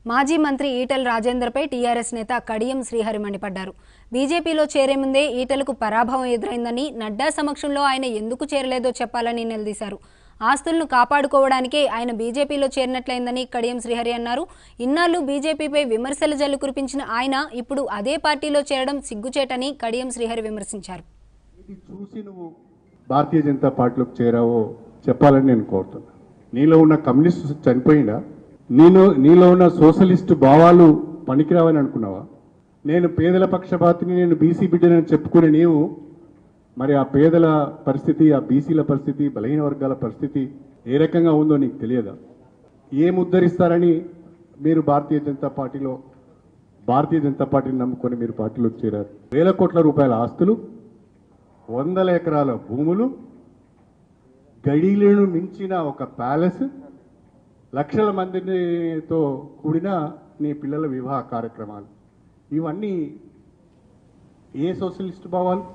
మాజీ మంత్రి ఈటల రాజేందర్పై టీఆర్ఎస్ నేత కడియం శ్రీహరి మండిపడ్డారు. బీజేపీలో చేరే ముందే ఈటలకు పరాభవం ఎదురైందని, నడ్డా సమక్షంలో ఆయన ఎందుకు చేరలేదో చెప్పాలని నిలదీశారు. ఆస్తులను కాపాడుకోవడానికే ఆయన బీజేపీలో చేరినట్లయిందని కడియం శ్రీహరి అన్నారు. ఇన్నాళ్లు బీజేపీపై విమర్శల జల్లు కురిపించిన ఆయన ఇప్పుడు అదే పార్టీలో చేరడం సిగ్గుచేటని కడియం శ్రీహరి విమర్శించారు. చూసి నువ్వు భారతీయ జనతా పార్టీలోకి చేరావో చెప్పాలని నేను కోరుతున్నా. నీలో ఉన్న కమ్యూనిస్ట్ చనిపోయిందా? నీలో ఉన్న సోషలిస్టు భావాలు పనికిరావని అనుకున్నావా? నేను పేదల పక్షపాతిని, నేను బీసీ బిడ్డనని చెప్పుకునే నీవు మరి ఆ పేదల పరిస్థితి, ఆ బీసీల పరిస్థితి, బలహీన వర్గాల పరిస్థితి ఏ రకంగా ఉందో నీకు తెలియదా? ఏం ఉద్ధరిస్తారని మీరు భారతీయ జనతా పార్టీని నమ్ముకొని మీరు పార్టీలోకి చేరారు. వేల కోట్ల రూపాయల ఆస్తులు, వందల ఎకరాల భూములు, గడిలను మించిన ఒక ప్యాలెస్, లక్షల మందితో కూడిన నీ పిల్లల వివాహ కార్యక్రమాలు, ఇవన్నీ ఏ సోషలిస్ట్ భావాలు,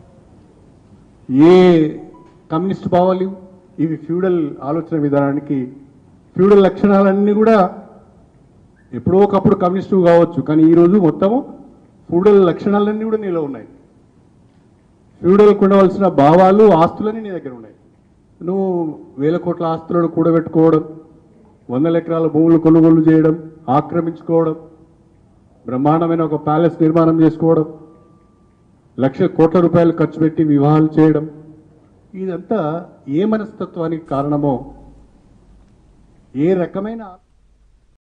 ఏ కమ్యూనిస్ట్ భావాలు? ఇవి ఫ్యూడల్ ఆలోచన విధానానికి, ఫ్యూడల్ లక్షణాలన్నీ కూడా ఎప్పుడో ఒకప్పుడు కమ్యూనిస్టు కావచ్చు, కానీ ఈరోజు మొత్తము ఫ్యూడల్ లక్షణాలన్నీ కూడా నీలో ఉన్నాయి. ఫ్యూడల్ ఉండవలసిన భావాలు, ఆస్తులన్నీ నీ దగ్గర ఉన్నాయి. నువ్వు వేల కోట్ల ఆస్తులను కూడబెట్టుకోవడం, వందల ఎకరాల భూములు కొనుగోలు చేయడం, ఆక్రమించుకోవడం, బ్రహ్మాండమైన ఒక ప్యాలెస్ నిర్మాణం చేసుకోవడం, లక్ష కోట్ల రూపాయలు ఖర్చు పెట్టి వివాహాలు చేయడం, ఇదంతా ఏ మనస్తత్వానికి కారణమో, ఏ రకమైన